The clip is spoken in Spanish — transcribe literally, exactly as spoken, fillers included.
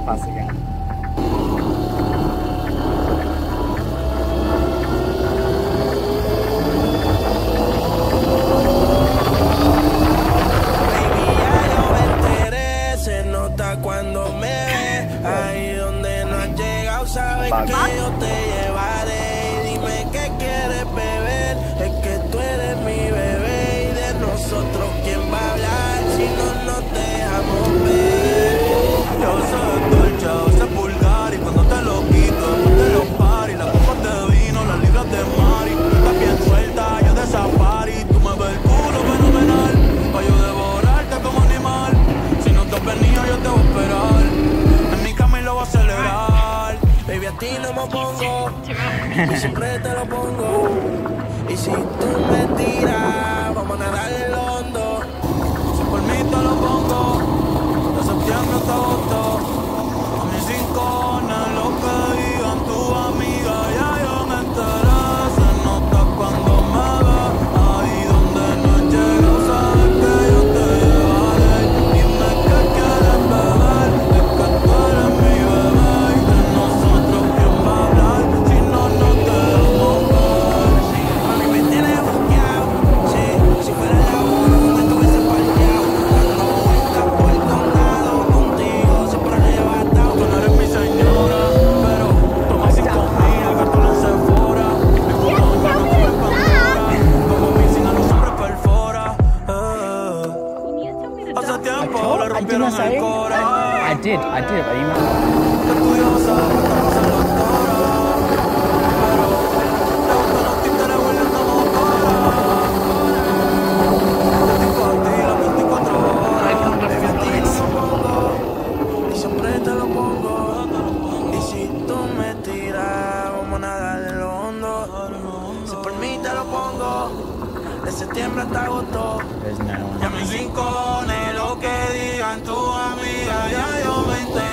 fast again. Cuando me ve, ahí donde no has llegado, sabes que yo te llevaré. Y dime qué quieres beber, es que tú eres mi bebé. Y de nosotros, ¿quién va a hablar si no nos dejamos ver? Yo soy dolce, soy vulgar, y cuando te lo quito, te lo pari. Las copas de vino, las libras de mari. Tú estás bien suelta, yo de safari. Tú me ves el culo fenomenal, pa' yo devorarte como animal. Si no te has venido, yo te voy a esperar. En mi cama y lo voy a acelerar. Baby, a ti no me pongo, y siempre te lo pongo. Y si tú me tiras, vamos a nadar en lo hondo. Si por mí te lo pongo, de septiembre hasta agosto. A mis rincones, lo que digan tu amiga, ya yo me enteré. Se nota cuando me ves, ahí donde no llego, sabes que yo te llevaré. Dime qué quieres beber, es que tú eres mi bebé. Y de nosotros, ¿quién va a hablar si no nos dejamos ver? Mami, me tienes buqueado, sí. Si fuera la hora, no me estuviese parqueado. Dando vueltas por el condado, contigo siempre arrebatado. Tú no eres mi señora, pero toma cinco mil, gasto en Sephora. Mi puto no come Pandora, como mi sin a los hombres perfora. eh. Hace tiempo le rompieron el cora. I did, I did, but you Estudiosa, estamos en doctora, pero te gustan los títeres hueliendo motora. Yo estoy pa' ti las veinticuatro horas. Baby, a ti no me pongo, y siempre te lo pongo. Y si tú me tiras, vamos a nadar en lo hondo. Si por mí te lo pongo, de septiembre hasta agosto. there's no one. Ya mis rincones, lo que digan tu amiga, ya yo me enteré.